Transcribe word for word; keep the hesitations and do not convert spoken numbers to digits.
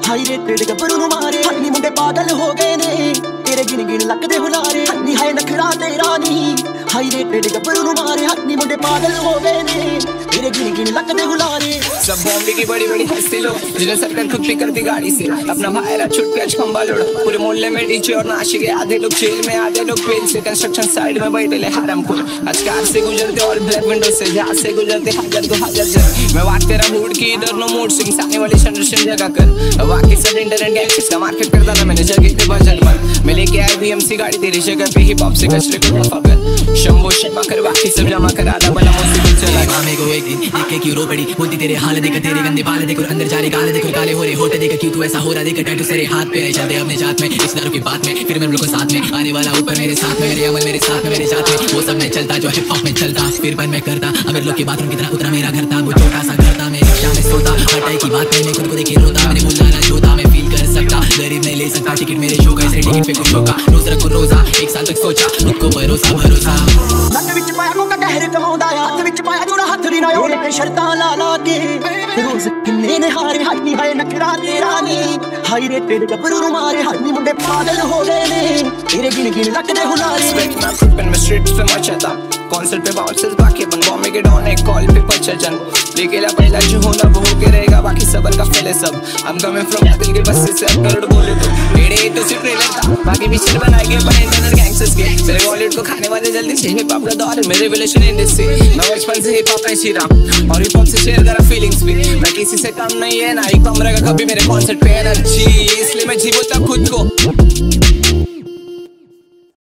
High rated गब्बरू नु मारे हन्नी मुंडे पागल हो गए ने तेरे गिन गिन लगदे हुलारे हन्नी हाय नखरा तेरा नी हाई रेटेड गब्बरू नु मारे हन्नी मुंडे पागल हो गए ने तेरे गिन गिन लगदे हुलारे। सब बॉम्बे की बड़ी बड़ी हस्ती लोग जिन्हें सरकार खुद भी करती गाड़ी से अपना भाईरा छुट के खंबा लोड़ा पूरे मोहल्ले में डीजे और नाचे के आधे लोग जेल में आधे लोग बेल से कंस्ट्रक्शन साइड में बैठे ले हराम को आज कार से गुजरते और ब्लैक विंडो से जहाँ से गुजरते हजार दो हजार जन मैं बात तेरा मूड की इधर नो मूड सिंह सामने वाली जनरेशन जगह कर बाकी सब इंटरनेट गैंग्स का मार्केट करता ना मैंने जगह पे बजट पर मैं लेके आया बीएमसी गाड़ी तेरी जगह पे हिप हॉप से कचरे को दफा कर शंभो शर्मा कर बाकी सब जमा कर आधा बना मुझसे चला मामे को एक दिन एक एक यूरो पड़ी होती तेरे हाल देख तेरे गंदे बाल देख अंदर जा रहे गाल देख काले हो रहे होते देख क्यों तू ऐसा हो रहा देख टैटू तेरे हाथ पे नहीं चलते अपने जात में इस दारू की बात में फिर मेरे लोगों को साथ में आने वाला ऊपर मेरे साथ में मेरे अमल मेरे साथ में मेरे जात में वो सब में चलता जो हिप हॉप में चलता फिर पर मैं करता अमीर लोग की बाथरूम की तरह उतरा मेरा घर था वो छोटा सा घर था मैं रिक्शा में सोता हटाई की बात में खुद को देखे रोता मैंने बोला ना जोता मैं फील कर सकता गरीब नहीं ले सकता टिकट मेरे शो का इस टिकट पे कुछ होगा रोज रखो रोजा एक साल तक सोचा खुद को भरोसा भरोसा नट विच पाया को कहर कमाਉਂਦਾ ਆ ਹੱਥ ਵਿੱਚ ਪਾਇਆ ਜੁੜਾ ਹੱਥ ਦੀ ਨਾ ਉਹਨੇ ਤੇ ਸ਼ਰਤਾਂ ਲਾ ਲਾ ਕੇ ਰੋਜ਼ ਕਿੰਨੇ ਨੇ ਹਾਰੇ ਹਾਈ ਹਾਏ ਨਖਰਾ ਤੇਰਾ ਨੀ ਹਾਈ ਰੇ ਤੇਰੇ ਗੱਭਰੂ ਨੂੰ ਮਾਰੇ ਹਾਈ ਮੁੰਡੇ ਪਾਗਲ ਹੋ ਗਏ ਨੇ ਤੇਰੇ ਗਿਣ ਗਿਣ ਲੱਗਦੇ ਹੁਲਾਰੇ मैं फ्लिपिंग में स्ट्रीट्स पे मचा था कॉन्सर्ट पे बाउंसर्स बाकी बन बॉम्बे के डॉन एक कॉल पे पचा जन लेके ला पहला जो होना वो होके रहेगा बाकी सबर का फेले सब I'm coming from दिल के बस से अब करोड़ बोले तो मेरे तो सिर्फ ट्रेलर था बाकी पिक्चर बनाएंगे बने इंटरनेट गैंगस्टर्स के मेरे वॉलेट को खाने वाले जल्दी से हिप हॉप का दौर मेरे रिलेशन इंडस्ट्री मैं बचपन से हिप हॉप में सी रहा और हिप हॉप से शेयर करा फीलिंग्स भी मैं किसी से कम नहीं है ना ही कम रहेगा कभी मेरे कॉन्सर्ट पे एनर्जी इसलिए मैं जी बोलता खुद को।